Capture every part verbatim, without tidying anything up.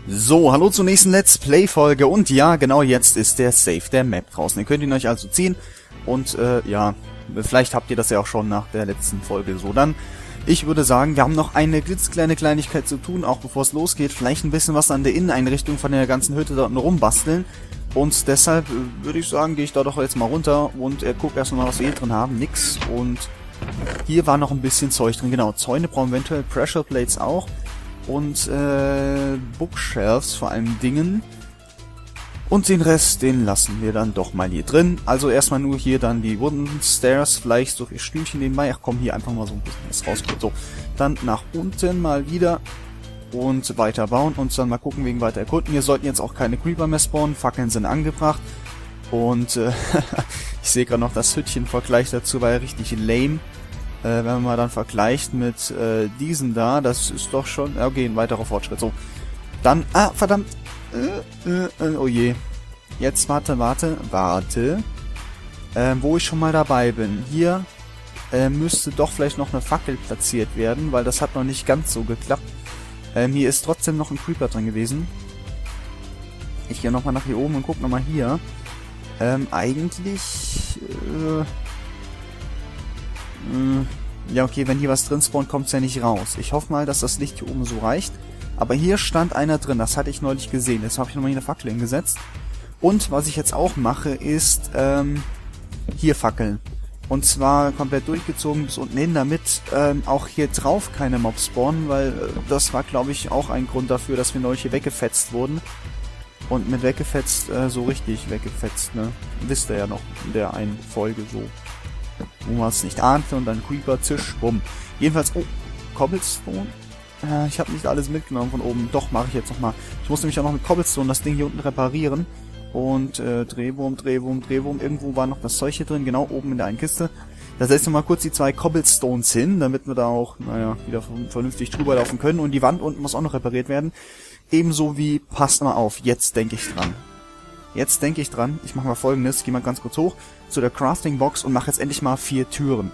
So, hallo zur nächsten Let's Play-Folge und ja, genau jetzt ist der Save der Map draußen. Ihr könnt ihn euch also ziehen und äh, ja, vielleicht habt ihr das ja auch schon nach der letzten Folge so. Dann, ich würde sagen, wir haben noch eine klitzekleine Kleinigkeit zu tun, auch bevor es losgeht. Vielleicht ein bisschen was an der Inneneinrichtung von der ganzen Hütte da unten rumbasteln. Und deshalb äh, würde ich sagen, gehe ich da doch jetzt mal runter und äh, gucke erstmal, was wir hier drin haben. Nix. Und hier war noch ein bisschen Zeug drin. Genau, Zäune brauchen wir eventuell, Pressure Plates auch. Und äh, Bookshelves vor allem Dingen. Und den Rest, den lassen wir dann doch mal hier drin. Also erstmal nur hier dann die Wooden Stairs, vielleicht so viel Stühlchen nebenbei. Ach komm, hier einfach mal so ein bisschen was rauskommt. So, dann nach unten mal wieder und weiter bauen und dann mal gucken wegen weiter erkunden. Hier sollten jetzt auch keine Creeper mehr spawnen. Fackeln sind angebracht. Und äh, ich sehe gerade noch das Hüttchen-Vergleich dazu, war ja richtig lame. Äh, wenn man mal dann vergleicht mit äh, diesen da, das ist doch schon... Okay, ein weiterer Fortschritt. So, dann... Ah, verdammt! Äh, äh, äh, oh je. Jetzt, warte, warte, warte. Äh, wo ich schon mal dabei bin. Hier äh, müsste doch vielleicht noch eine Fackel platziert werden, weil das hat noch nicht ganz so geklappt. Ähm, hier ist trotzdem noch ein Creeper drin gewesen. Ich gehe nochmal nach hier oben und gucke nochmal hier. Ähm, eigentlich... Äh, Ja, okay, wenn hier was drin spawnt, kommt es ja nicht raus. Ich hoffe mal, dass das Licht hier oben so reicht. Aber hier stand einer drin, das hatte ich neulich gesehen. Jetzt habe ich nochmal hier eine Fackel hingesetzt. Und was ich jetzt auch mache, ist ähm, hier Fackeln. Und zwar komplett durchgezogen bis unten hin, damit ähm, auch hier drauf keine Mobs spawnen, weil äh, das war, glaube ich, auch ein Grund dafür, dass wir neulich hier weggefetzt wurden. Und mit weggefetzt, äh, so richtig weggefetzt, ne? Wisst ihr ja noch in der einen Folge so. Wo man es nicht ahnte und dann Creeper, Zisch, bumm. Jedenfalls, oh, Cobblestone. Äh, ich habe nicht alles mitgenommen von oben. Doch, mache ich jetzt nochmal. Ich muss nämlich auch noch mit Cobblestone das Ding hier unten reparieren. Und äh, Drehwurm, Drehwurm, Drehwurm. Irgendwo war noch das Zeug hier drin, genau oben in der einen Kiste. Da setze ich mal kurz die zwei Cobblestones hin, damit wir da auch, naja, wieder vernünftig drüber laufen können. Und die Wand unten muss auch noch repariert werden. Ebenso wie, passt mal auf, jetzt denke ich dran. Jetzt denke ich dran, ich mache mal Folgendes, ich gehe mal ganz kurz hoch zu der Crafting Box und mache jetzt endlich mal vier Türen.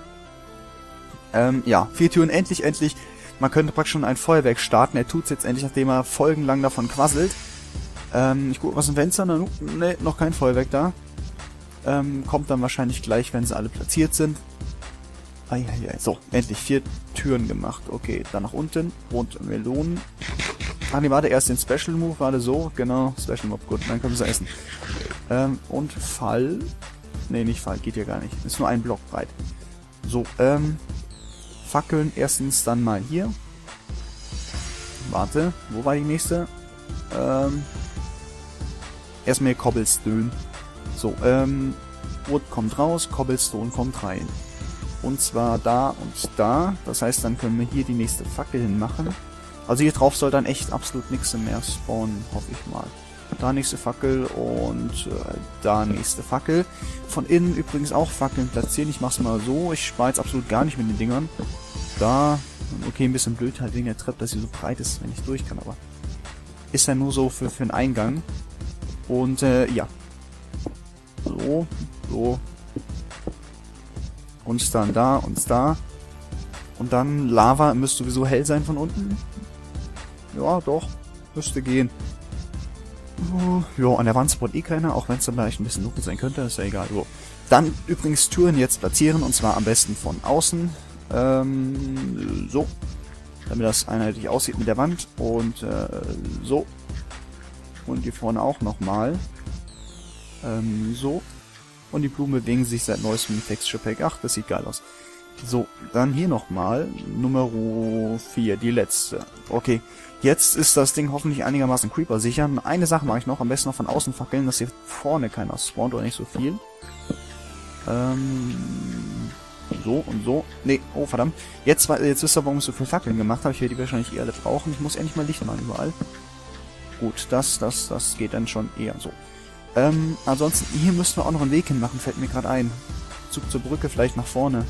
Ähm, ja, vier Türen, endlich, endlich. Man könnte praktisch schon ein Feuerwerk starten. Er tut's jetzt endlich, nachdem er folgenlang davon quasselt. Ähm, ich gucke was im Fenster, ne, ne, noch kein Feuerwerk da. Ähm, kommt dann wahrscheinlich gleich, wenn sie alle platziert sind. Eieiei, so, endlich vier Türen gemacht. Okay, dann nach unten und Melonen. Ach ne, warte, erst den Special Move, warte so, genau, Special Move, gut, dann können wir es essen. Ähm, und Fall, ne, nicht Fall, geht ja gar nicht, ist nur ein Block breit. So, ähm, Fackeln erstens dann mal hier. Warte, wo war die nächste? Ähm, erstmal Cobblestone. So, ähm, Wood kommt raus, Cobblestone kommt rein. Und zwar da und da, das heißt, dann können wir hier die nächste Fackel hinmachen. Also hier drauf soll dann echt absolut nichts mehr spawnen, hoffe ich mal. Da nächste Fackel und äh, da nächste Fackel. Von innen übrigens auch Fackeln platzieren. Ich mache es mal so. Ich spare jetzt absolut gar nicht mit den Dingern. Da, okay, ein bisschen blöd halt wegen der Treppe, dass sie so breit ist, wenn ich durch kann, aber ist ja nur so für, für den Eingang. Und äh, ja. So, so. Und dann da und da. Und dann Lava müsste sowieso hell sein von unten. Ja, doch. Müsste gehen. Ja, an der Wand spawnt eh keiner, auch wenn es dann vielleicht ein bisschen dunkel sein könnte, ist ja egal. So. Dann übrigens Türen jetzt platzieren, und zwar am besten von außen. Ähm, so. Damit das einheitlich aussieht mit der Wand. Und äh, so. Und hier vorne auch nochmal. Ähm, so. Und die Blumen bewegen sich seit neuestem im Texture Pack. Ach, das sieht geil aus. So, dann hier nochmal Nummer vier, die letzte. Okay, jetzt ist das Ding hoffentlich einigermaßen Creeper sicher. Eine Sache mache ich noch, am besten noch von außen fackeln, dass hier vorne keiner spawnt oder nicht so viel. Ähm, so und so. Ne, oh verdammt. Jetzt, jetzt wisst ihr, warum ich so viel Fackeln gemacht habe. Ich werde die wahrscheinlich eh alle brauchen. Ich muss endlich mal Licht machen überall. Gut, das, das, das geht dann schon eher so. Ähm, ansonsten, hier müssen wir auch noch einen Weg hinmachen, fällt mir gerade ein. Zug zur Brücke, vielleicht nach vorne.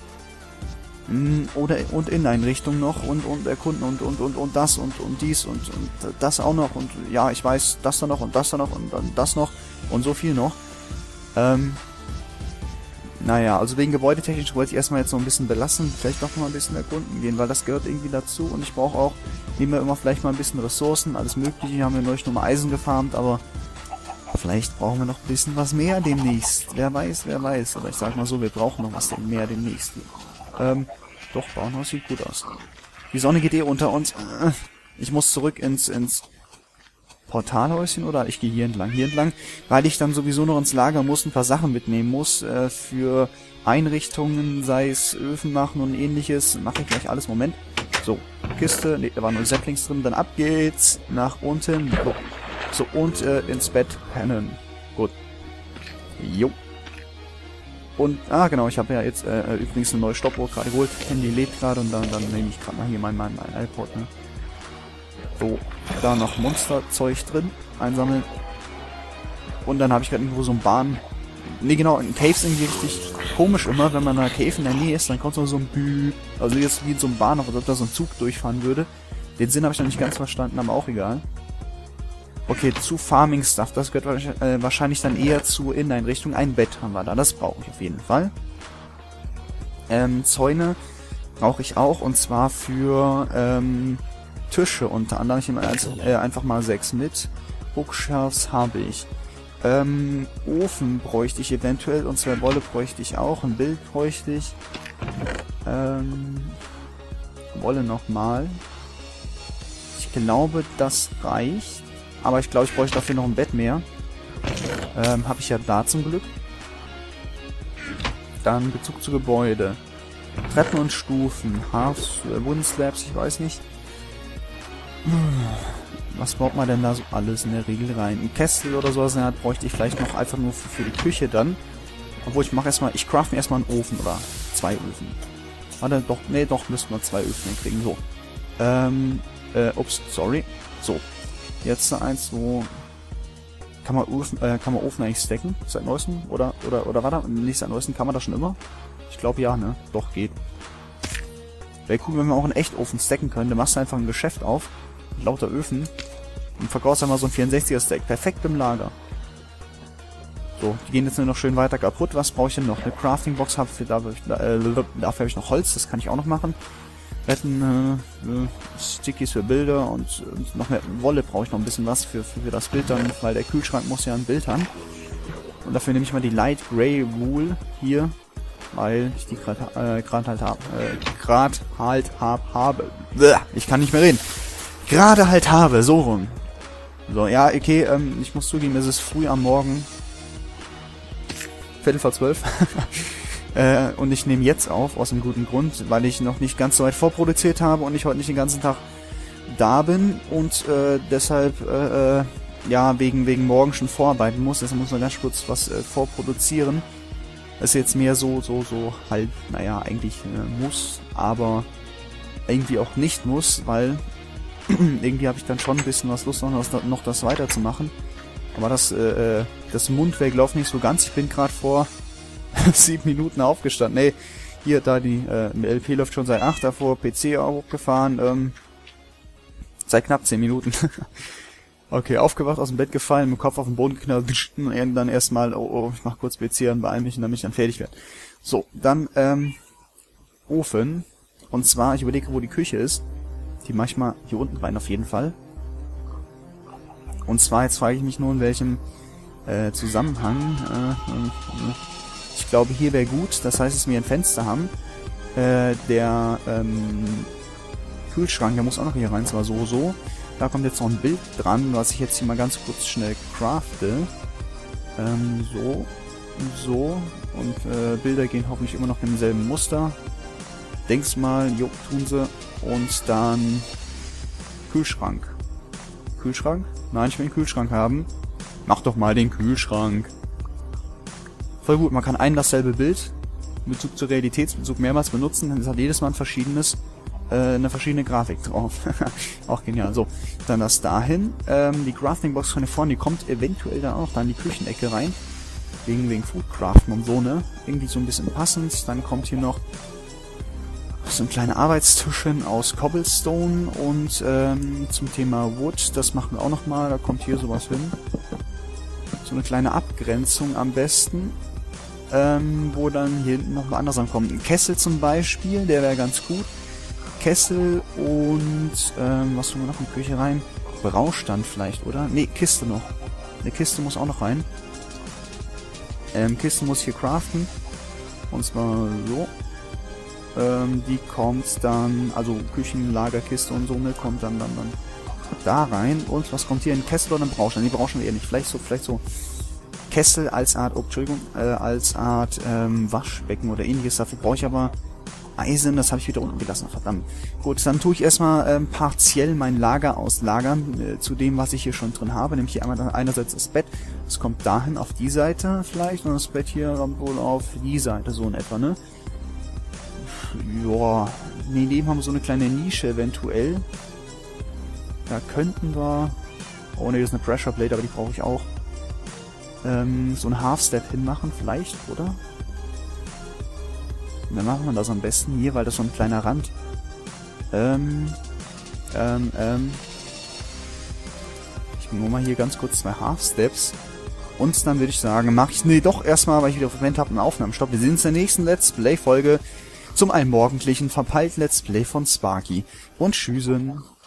Oder und Inneneinrichtung noch und und erkunden und und und und das und und dies und und das auch noch und ja, ich weiß, das da noch und das da noch und dann das noch und so viel noch. Ähm, Naja, also wegen gebäudetechnisch wollte ich erstmal jetzt noch ein bisschen belassen, vielleicht doch mal ein bisschen erkunden gehen, weil das gehört irgendwie dazu und ich brauche auch immer immer vielleicht mal ein bisschen Ressourcen, alles mögliche. Hier haben wir neulich nur mal Eisen gefarmt, aber vielleicht brauchen wir noch ein bisschen was mehr demnächst. Wer weiß, wer weiß. Aber ich sag mal so, wir brauchen noch was mehr demnächst. Ähm, doch, Bauernhaus sieht gut aus. Die Sonne geht eh unter uns. Ich muss zurück ins, ins Portalhäuschen oder ich gehe hier entlang, hier entlang, weil ich dann sowieso noch ins Lager muss, ein paar Sachen mitnehmen muss, äh, für Einrichtungen, sei es Öfen machen und ähnliches. Mache ich gleich alles. Moment. So, Kiste, ne, da waren nur Saplings drin, dann ab geht's nach unten. So, und äh, ins Bett pennen. Gut. Jo. Und, ah genau, ich habe ja jetzt äh, übrigens eine neue Stoppuhr gerade geholt. Handy lebt gerade und dann, dann nehme ich gerade mal hier mein, mein, mein iPod, ne? So, da noch Monsterzeug drin, einsammeln. Und dann habe ich gerade irgendwo so ein Bahn... Ne, genau, in Caves irgendwie richtig komisch immer, wenn man in einer Cave in der Nähe ist, dann kommt so ein Bü... Also jetzt wie in so einem Bahnhof, als ob da so ein Zug durchfahren würde. Den Sinn habe ich noch nicht ganz verstanden, aber auch egal. Okay, zu Farming-Stuff, das gehört äh, wahrscheinlich dann eher zu Inneneinrichtung. Ein Bett haben wir da, das brauche ich auf jeden Fall. Ähm, Zäune brauche ich auch, und zwar für, ähm... Tische unter anderem. Ich nehme also, äh, einfach mal sechs mit. Bookshelves habe ich. Ähm, Ofen bräuchte ich eventuell und zwei Wolle bräuchte ich auch. Ein Bild bräuchte ich. Ähm, Wolle nochmal. Ich glaube, das reicht. Aber ich glaube, ich bräuchte dafür noch ein Bett mehr. Ähm, habe ich ja da zum Glück. Dann Bezug zu Gebäude. Treppen und Stufen. Halves, äh, Wooden Slabs, ich weiß nicht. Was baut man denn da so alles in der Regel rein? Ein Kessel oder sowas in der Art bräuchte ich vielleicht noch einfach nur für, für die Küche dann. Obwohl ich mache erstmal, ich craft mir erstmal einen Ofen oder zwei Öfen. Warte, doch, nee, doch, müssten wir zwei Öfen kriegen. So. Ähm, äh, ups, sorry. So. Jetzt eins, so. Kann man Ofen, äh, kann man Ofen eigentlich stacken? Seit neuestem? Oder, oder, oder warte, nicht seit neuestem, kann man das schon immer? Ich glaube ja, ne? Doch, geht. Wäre cool, wenn wir auch einen Echofen stacken können. Dann machst du einfach ein Geschäft auf. Lauter Öfen. Und verkaufst einmal so ein vierundsechziger Stack. Perfekt im Lager. So, die gehen jetzt nur noch schön weiter kaputt. Was brauche ich denn noch? Eine Crafting Box habe ich, dafür, äh, dafür habe ich noch Holz, das kann ich auch noch machen. Retten, äh, Stickies für Bilder und, und noch mehr Wolle brauche ich noch ein bisschen was für, für, für das Bild dann, weil der Kühlschrank muss ja ein Bild haben. Und dafür nehme ich mal die Light Grey Wool hier, weil ich die gerade äh, gerade halt habe. Äh, gerade halt hab, habe. Bäh, ich kann nicht mehr reden. Gerade halt habe, so rum. So, ja, okay, ähm, ich muss zugeben, es ist früh am Morgen. Viertel vor zwölf. äh, und ich nehme jetzt auf, aus einem guten Grund, weil ich noch nicht ganz so weit vorproduziert habe und ich heute nicht den ganzen Tag da bin und äh, deshalb, äh, ja, wegen, wegen morgen schon vorarbeiten muss. Deshalb muss man ganz kurz was äh, vorproduzieren. Das ist jetzt mehr so, so, so halt, naja, eigentlich äh, muss, aber irgendwie auch nicht muss, weil irgendwie habe ich dann schon ein bisschen was Lust, noch, noch das weiterzumachen. Aber das, äh, das Mundwerk läuft nicht so ganz. Ich bin gerade vor sieben Minuten aufgestanden. Nee, hier, da die äh, L P läuft schon seit acht, davor P C auch hochgefahren. Ähm, seit knapp zehn Minuten. Okay, aufgewacht, aus dem Bett gefallen, mit dem Kopf auf den Boden geknallt und dann erstmal, oh, oh, ich mach kurz P C an, beeil mich, damit ich dann fertig werde. So, dann, ähm, Ofen. Und zwar, ich überlege, wo die Küche ist. Die manchmal hier unten rein auf jeden Fall. Und zwar, jetzt frage ich mich nur, in welchem äh, Zusammenhang. Äh, ich glaube, hier wäre gut. Das heißt, dass wir ein Fenster haben. Äh, der ähm, Kühlschrank, der muss auch noch hier rein, zwar so, so. Da kommt jetzt noch ein Bild dran, was ich jetzt hier mal ganz kurz schnell crafte. Ähm, so, so. Und äh, Bilder gehen hoffentlich immer noch im selben Muster. Denkst mal, jo, tun sie. Und dann Kühlschrank. Kühlschrank? Nein, ich will einen Kühlschrank haben. Mach doch mal den Kühlschrank. Voll gut, man kann ein dasselbe Bild in Bezug zur Realitätsbezug mehrmals benutzen. Dann hat jedes Mal ein verschiedenes, äh, eine verschiedene Grafik drauf. Auch genial. So, dann das dahin. Ähm, die Crafting Box von hier vorne, die kommt eventuell dann auch da in die Küchenecke rein. Wegen, wegen Foodcraften und so, ne? Irgendwie so ein bisschen passend. Dann kommt hier noch so ein kleiner Arbeitstischchen aus Cobblestone und ähm, zum Thema Wood, das machen wir auch nochmal, da kommt hier sowas hin. So eine kleine Abgrenzung am besten. ähm, wo dann hier hinten noch mal anders ankommen. Ein Kessel zum Beispiel, der wäre ganz gut. Kessel und, ähm, was tun wir noch in die Küche rein? Braustand vielleicht, oder? Ne, Kiste noch. Eine Kiste muss auch noch rein. Ähm, Kiste muss ich hier craften. Und zwar so. Ähm, die kommt dann, also Küchenlagerkiste und so, ne, kommt dann, dann, dann da rein. Und was kommt hier? Ein Kessel oder ein Braustand? Die brauchen wir eher nicht. Vielleicht so, vielleicht so Kessel als Art, oh, Entschuldigung, äh, als Art ähm, Waschbecken oder ähnliches. Dafür brauche ich aber Eisen, das habe ich wieder unten gelassen, verdammt. Gut, dann tue ich erstmal ähm, partiell mein Lager auslagern, äh, zu dem, was ich hier schon drin habe. Nämlich hier einmal einerseits das Bett, das kommt dahin auf die Seite vielleicht, und das Bett hier kommt wohl auf die Seite, so in etwa, ne? Joa, neben haben wir so eine kleine Nische eventuell. Da könnten wir... Oh ne, das ist eine Pressure Plate, aber die brauche ich auch. Ähm, so ein Half-Step hinmachen vielleicht, oder? Und dann machen wir das am besten hier, weil das so ein kleiner Rand. Ähm, ähm, ähm. Ich nur mal hier ganz kurz zwei Half-Steps. Und dann würde ich sagen, mache ich... Nee, doch erstmal, weil ich wieder auf Moment habe, einen Aufnahmestopp. Wir sehen uns in der nächsten Let's Play-Folge zum allmorgendlichen verpeilten Let's Play von Sparky. Und tschüssen.